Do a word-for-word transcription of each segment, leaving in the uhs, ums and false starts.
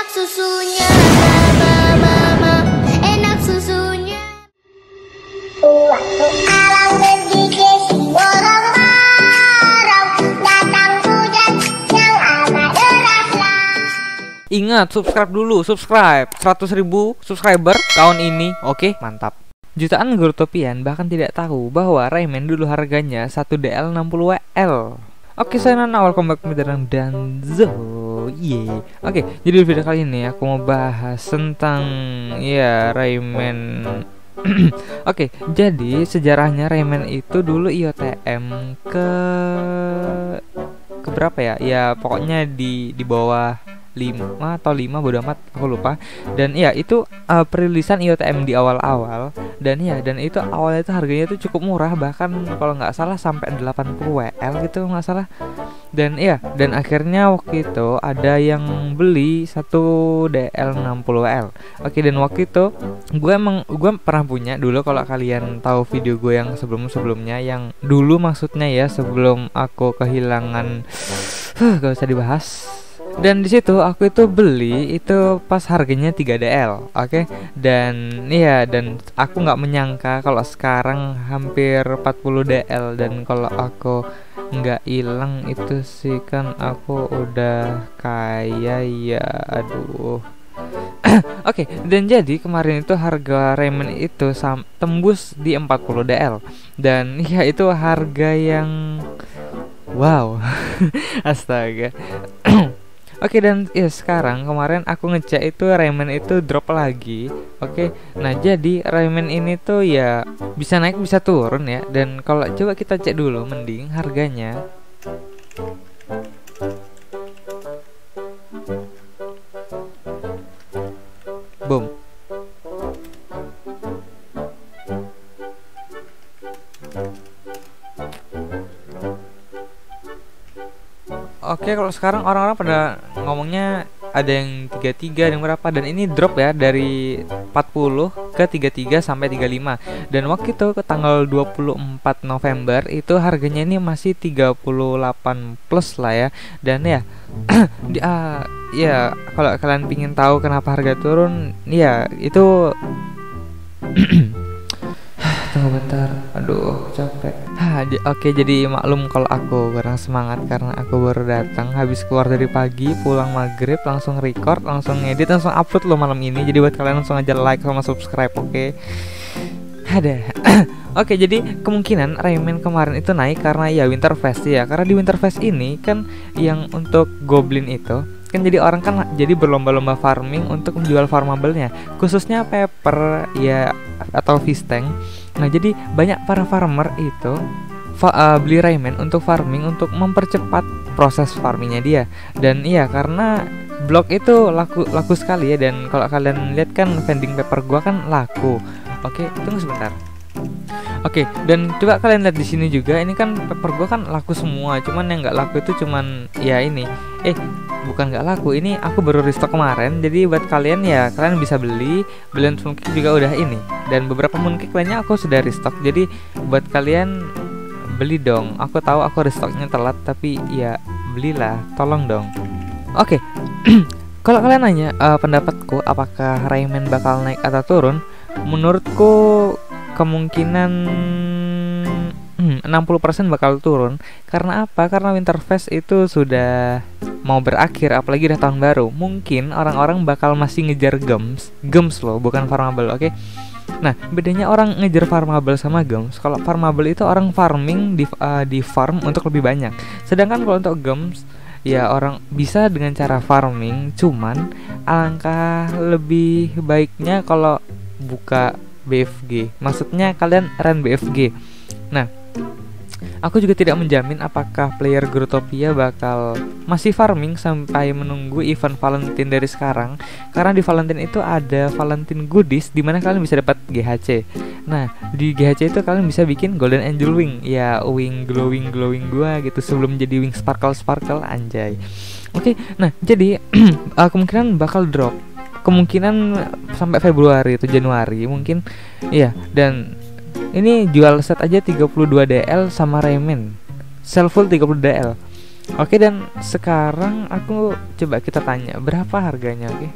enak susunya, mama, mama, enak susunya. Waktu alam bergigit, borong-borong, datang hujan yang amat deraslah. Ingat, subscribe dulu, subscribe seratus ribu subscriber tahun ini. Oke, mantap. Jutaan Grotopian bahkan tidak tahu bahwa Rayman dulu harganya satu D L enam puluh W L. Oke, saya Nana, welcome back to Medan Danzo. Yeah. Oke, jadi di video kali ini aku mau bahas tentang ya Rayman. Oke, jadi sejarahnya Rayman itu dulu I O T M ke ke berapa ya? Ya pokoknya di di bawah lima atau lima, bodo amat, aku lupa. Dan ya itu uh, perilisan I O T M di awal-awal. Dan ya dan itu awalnya itu harganya itu cukup murah, bahkan kalau nggak salah sampai delapan puluh W L gitu nggak salah. Dan ya dan akhirnya waktu itu ada yang beli satu D L enam puluh W L. Oke, dan waktu itu gue emang gue pernah punya dulu. Kalau kalian tahu video gue yang sebelum-sebelumnya, yang dulu maksudnya ya, sebelum aku kehilangan, huh, gak usah dibahas. Dan di situ aku itu beli itu pas harganya tiga D L, oke? Okay? Dan iya, dan aku nggak menyangka kalau sekarang hampir empat puluh D L, dan kalau aku nggak hilang itu sih kan aku udah kaya ya, aduh. Oke, okay, dan jadi kemarin itu harga Rayman itu sam- tembus di empat puluh D L, dan ya itu harga yang wow. Astaga. Oke, dan ya sekarang kemarin aku ngecek itu Rayman itu drop lagi. Oke, nah jadi Rayman ini tuh ya bisa naik bisa turun ya. Dan kalau coba kita cek dulu mending harganya. Boom. Oke, kalau sekarang orang-orang pada ngomongnya ada yang tiga puluh tiga, ada yang berapa, dan ini drop ya dari empat puluh ke tiga puluh tiga sampai tiga puluh lima. Dan waktu itu ke tanggal dua puluh empat November itu harganya ini masih tiga puluh delapan plus lah ya. Dan ya di, uh, ya kalau kalian pingin tahu kenapa harga turun, ya itu tunggu bentar, aduh capek. Hah, j- Oke, jadi maklum kalau aku kurang semangat karena aku baru datang habis keluar dari pagi, pulang maghrib, langsung record, langsung ngedit, langsung upload lo malam ini. Jadi buat kalian langsung aja like sama subscribe, oke? Okay? Ada. Oke, jadi kemungkinan Rayman kemarin itu naik karena ya Winterfest ya. Karena di Winterfest ini kan yang untuk Goblin itu kan, jadi orang kan jadi berlomba-lomba farming untuk menjual farmable-nya, khususnya pepper ya atau fish tank. Nah, jadi banyak para farmer itu fa- uh, beli Rayman untuk farming, untuk mempercepat proses farmingnya dia. Dan iya, karena blok itu laku laku sekali ya. Dan kalau kalian lihat kan vending paper gua kan laku. Oke, tunggu sebentar. Oke, dan coba kalian lihat di sini juga, ini kan paper gua kan laku semua. Cuman yang nggak laku itu cuman ya ini. Eh, bukan nggak laku, ini aku baru restock kemarin. Jadi buat kalian ya, kalian bisa beli. Belian mooncake juga udah ini. Dan beberapa mooncake lainnya aku sudah restock. Jadi buat kalian beli dong. Aku tahu aku restocknya telat, tapi ya belilah, tolong dong. Oke. Kalau kalian nanya uh, pendapatku apakah Rayman bakal naik atau turun, menurutku kemungkinan hmm, enam puluh persen bakal turun. Karena apa? Karena Winterfest itu sudah mau berakhir, apalagi udah tahun baru. Mungkin orang-orang bakal masih ngejar gems. Gems loh, bukan farmable, oke? Okay? Nah, bedanya orang ngejar farmable sama gems, kalau farmable itu orang farming di, uh, di farm untuk lebih banyak. Sedangkan kalau untuk gems, ya orang bisa dengan cara farming, cuman alangkah lebih baiknya kalau buka B F G. Maksudnya kalian run B F G. Nah, aku juga tidak menjamin apakah player Grotopia bakal masih farming sampai menunggu event Valentine dari sekarang. Karena di Valentine itu ada Valentine goodies di mana kalian bisa dapat G H C. Nah, di G H C itu kalian bisa bikin Golden Angel Wing. Ya, wing glowing glowing gua gitu sebelum jadi wing sparkle sparkle, anjay. Oke, nah jadi uh, kemungkinan bakal drop. Kemungkinan sampai Februari atau Januari mungkin. Iya, dan ini jual set aja tiga puluh dua D L sama Rayman. Sell full tiga puluh D L. Oke, dan sekarang aku coba kita tanya berapa harganya, oke?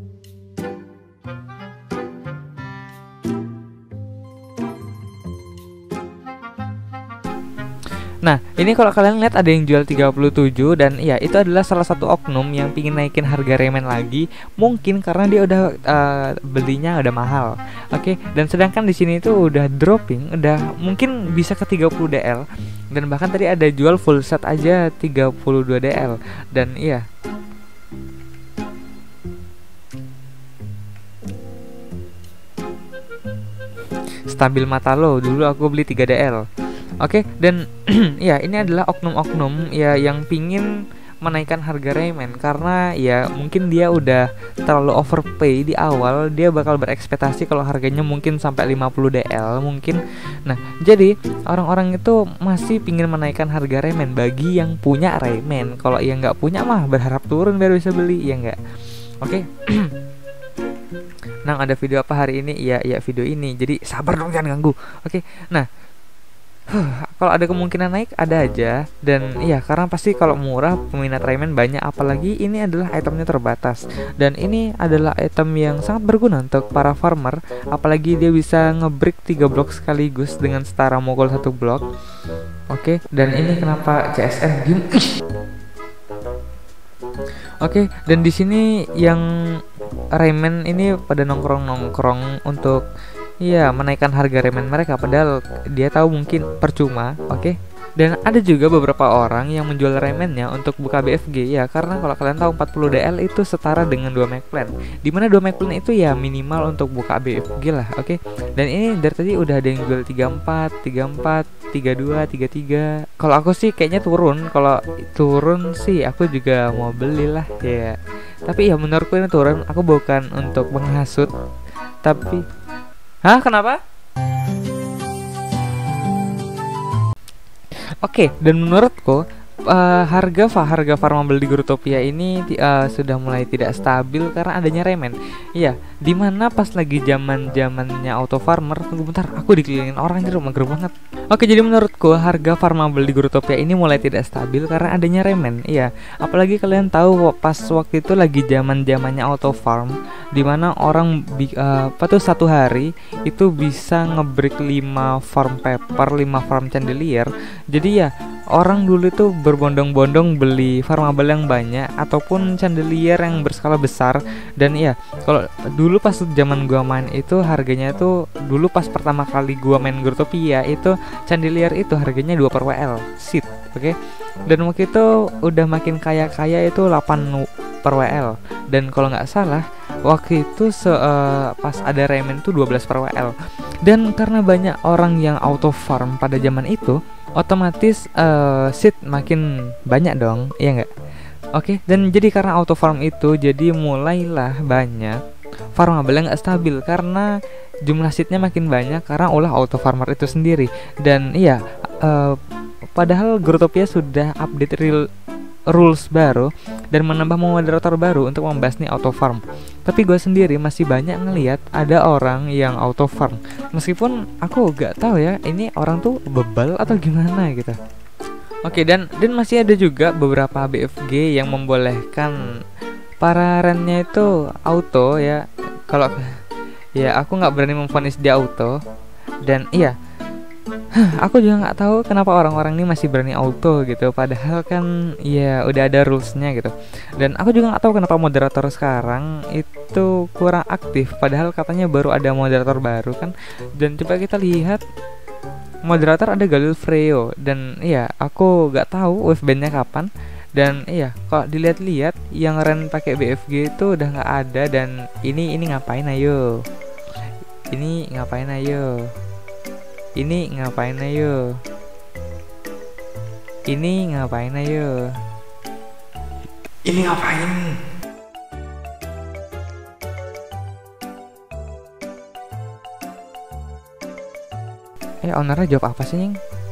Nah, ini kalau kalian lihat ada yang jual tiga puluh tujuh, dan ya itu adalah salah satu oknum yang pingin naikin harga remen lagi, mungkin karena dia udah uh, belinya udah mahal. Oke, dan sedangkan di sini itu udah dropping, udah mungkin bisa ke tiga puluh D L, dan bahkan tadi ada jual full set aja tiga puluh dua D L. Dan iya, stabil mata lo, dulu aku beli tiga D L. Oke, dan ya ini adalah oknum-oknum ya yang pingin menaikkan harga Rayman karena ya mungkin dia udah terlalu overpay di awal, dia bakal berekspektasi kalau harganya mungkin sampai lima puluh D L mungkin. Nah, jadi orang-orang itu masih pingin menaikkan harga Rayman bagi yang punya Rayman. Kalau yang nggak punya mah berharap turun biar bisa beli, ya nggak? Oke. Nah, ada video apa hari ini? Iya, iya video ini. Jadi sabar dong, jangan ganggu. Oke. Nah, Huh, kalau ada kemungkinan naik ada aja, dan iya karena pasti kalau murah peminat Rayman banyak, apalagi ini adalah itemnya terbatas dan ini adalah item yang sangat berguna untuk para farmer, apalagi dia bisa ngebreak tiga blok sekaligus dengan setara mukul satu blok. Oke, dan ini kenapa C S N game? Oke, dan di sini yang Rayman ini pada nongkrong-nongkrong untuk iya menaikkan harga Rayman mereka, padahal dia tahu mungkin percuma. Oke, dan ada juga beberapa orang yang menjual Raymannya untuk buka B F G ya, karena kalau kalian tahu empat puluh D L itu setara dengan dua Mac Plan, dimana dua Mac Plan itu ya minimal untuk buka B F G lah. Oke, dan ini dari tadi udah ada yang jual tiga puluh empat, tiga puluh empat, tiga puluh dua, tiga puluh tiga. Kalau aku sih kayaknya turun, kalau turun sih aku juga mau beli lah ya. Tapi ya menurutku ini turun, aku bukan untuk menghasut, tapi hah, kenapa? Oke, dan menurutku uh, harga harga farmable di Growtopia ini uh, sudah mulai tidak stabil karena adanya Rayman. Iya, dimana pas lagi zaman zamannya auto farmer, tunggu bentar, aku dikelilingin orang jadi mager banget. Oke, jadi menurutku harga farmable di Growtopia ini mulai tidak stabil karena adanya Rayman. Iya, apalagi kalian tahu pas waktu itu lagi zaman zamannya auto farm, dimana orang uh, apa tuh satu hari itu bisa ngebreak lima farm paper, lima farm chandelier. Jadi ya orang dulu itu berbondong-bondong beli farmable yang banyak ataupun chandelier yang berskala besar. Dan iya, kalau dulu pas zaman gua main itu harganya tuh dulu pas pertama kali gua main Growtopia itu chandelier itu harganya dua per W L seat. Oke, dan waktu itu udah makin kaya-kaya itu delapan per W L, dan kalau nggak salah waktu itu se uh, pas ada Rayman itu dua belas per W L. Dan karena banyak orang yang auto farm pada zaman itu, otomatis uh, seat makin banyak dong, iya nggak? Oke, dan jadi karena auto farm itu jadi mulailah banyak farmable yang nggak stabil karena jumlah seatnya makin banyak karena ulah auto farmer itu sendiri. Dan iya, uh, padahal Growtopia sudah update real rules baru dan menambah moderator baru untuk membahas nih auto farm, tapi gue sendiri masih banyak ngelihat ada orang yang auto farm, meskipun aku gak tahu ya ini orang tuh bebal atau gimana gitu. Oke, dan dan masih ada juga beberapa B F G yang membolehkan para rennya itu auto ya. Kalau ya aku nggak berani memvonis dia auto, dan iya aku juga nggak tahu kenapa orang-orang ini masih berani auto gitu, padahal kan ya udah ada rulesnya gitu. Dan aku juga nggak tahu kenapa moderator sekarang itu kurang aktif, padahal katanya baru ada moderator baru kan. Dan coba kita lihat moderator ada Galil Freo, dan iya aku nggak tahu wave bandnya kapan. Dan iya kalau dilihat-lihat yang ren pakai B F G itu udah nggak ada. Dan ini ini ngapain ayo? Ini ngapain ayo? Ini ngapain ayo? Ini ngapain ayo? Ini ngapain? Eh, ownernya jawab apa sih, Nying?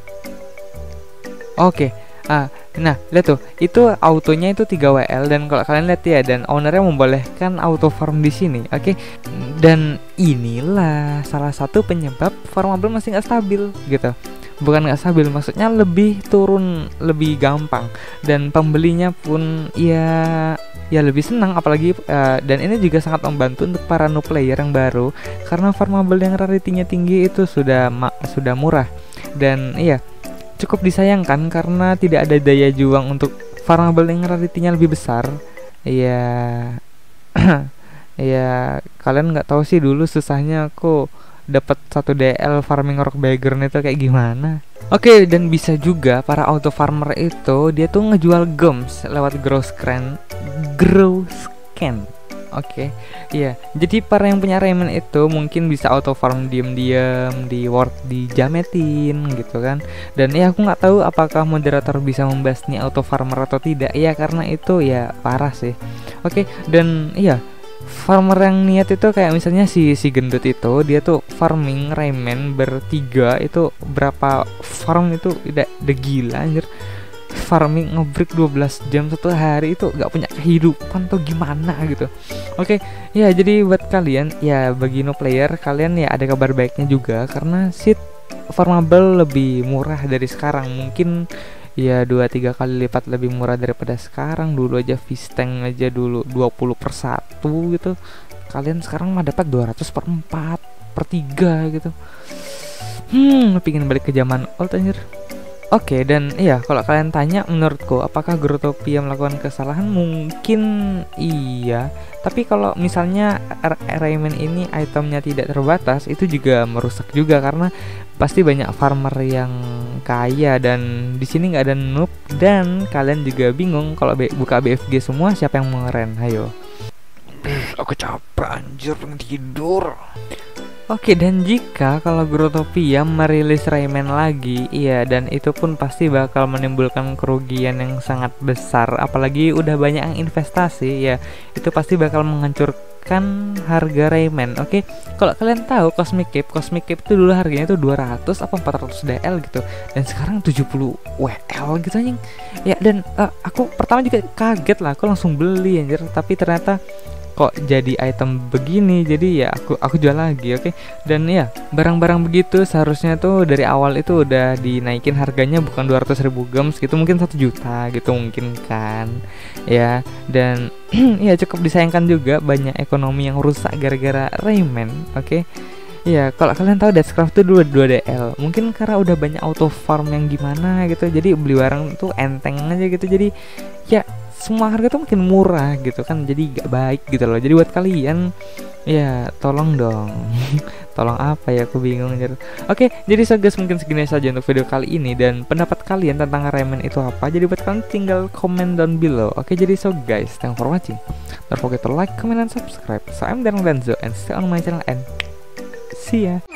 Oke. Ah, nah, lihat tuh, itu autonya itu tiga W L, dan kalau kalian lihat ya, dan ownernya membolehkan auto farm di sini. Oke. Dan inilah salah satu penyebab farmable masih nggak stabil gitu. bukan nggak stabil, maksudnya lebih turun, lebih gampang, dan pembelinya pun ya ya lebih senang, apalagi uh, dan ini juga sangat membantu untuk para new player yang baru karena farmable yang rarity-nya tinggi itu sudah ma- sudah murah, dan iya cukup disayangkan karena tidak ada daya juang untuk farmable yang rarity-nya lebih besar. Ya ya kalian nggak tahu sih dulu susahnya aku dapat satu D L farming rock beggar itu kayak gimana. Oke, dan bisa juga para auto farmer itu dia tuh ngejual gems lewat grow scan, grow scan. Oke, iya. Jadi para yang punya Rayman itu mungkin bisa auto farm diam-diam di ward dijametin gitu kan. Dan ya aku nggak tahu apakah moderator bisa membahas nih auto farmer atau tidak. Ya karena itu ya parah sih. Oke, dan iya farmer yang niat itu kayak misalnya si si gendut itu dia tuh farming Rayman bertiga itu berapa farm itu udah udah gila anjir. Farming ngebreak dua belas jam satu hari itu gak punya kehidupan tuh gimana gitu. Oke, ya jadi buat kalian ya bagi no player kalian ya ada kabar baiknya juga karena seed farmable lebih murah dari sekarang. Mungkin ya dua tiga kali lipat lebih murah daripada sekarang. Dulu aja fish tank aja dulu dua puluh per satu gitu. Kalian sekarang mah dapat dua ratus per empat per tiga gitu. Hmm, pingin balik ke zaman old anjir. Oke, dan iya kalau kalian tanya menurutku apakah Growtopia melakukan kesalahan, mungkin iya. Tapi kalau misalnya Rayman ini itemnya tidak terbatas, itu juga merusak juga karena pasti banyak farmer yang kaya dan di sini nggak ada noob, dan kalian juga bingung kalau buka B F G semua siapa yang mau ngeren. Hayo. Aku capek anjir, pengen tidur. Oke, dan jika kalau Growtopia merilis Rayman lagi, iya, dan itu pun pasti bakal menimbulkan kerugian yang sangat besar. Apalagi udah banyak yang investasi, ya itu pasti bakal menghancurkan harga Rayman. Oke, kalau kalian tahu Cosmic Cape, Cosmic Cape itu dulu harganya itu dua ratus apa empat ratus D L gitu, dan sekarang tujuh puluh W L gitu anjing. Ya, dan uh, aku pertama juga kaget lah, aku langsung beli anjir, tapi ternyata kok jadi item begini, jadi ya aku aku jual lagi. Oke, dan ya barang-barang begitu seharusnya tuh dari awal itu udah dinaikin harganya, bukan dua ratus ribu gems gitu, mungkin satu juta gitu mungkin kan ya. Dan ya cukup disayangkan juga banyak ekonomi yang rusak gara-gara Rayman. Oke, ya kalau kalian tahu Deathcraft tuh dua D L, mungkin karena udah banyak auto farm yang gimana gitu, jadi beli barang tuh enteng aja gitu, jadi ya semua harga tuh makin murah gitu kan, jadi gak baik gitu loh. Jadi buat kalian ya tolong dong tolong apa ya, aku bingung gitu. Oke, jadi so guys mungkin segini saja untuk video kali ini, dan pendapat kalian tentang Rayman itu apa, jadi buat kalian tinggal comment down below. Oke, jadi so guys, thanks for watching, don't forget to like, comment, and subscribe. So I'm Darren Benzo and stay on my channel and see ya.